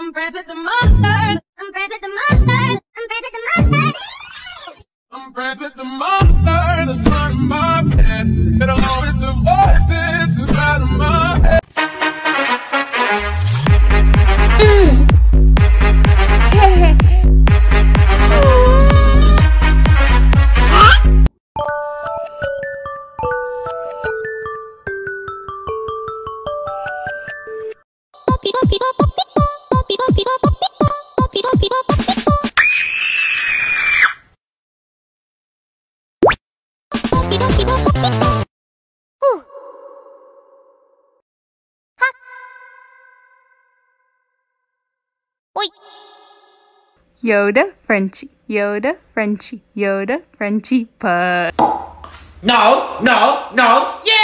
I'm friends with the monsters. I'm friends with the monsters. I'm friends with the monsters. I'm friends with the monster that's running my head. Get along with the voices inside of my head. Yoda, Frenchie, Yoda, Frenchie, Yoda, Frenchie, purr. No, no, no, yeah!